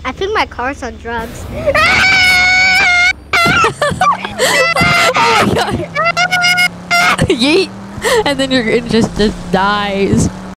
I think my car's on drugs. Oh my god. Yeet. And then it just dies.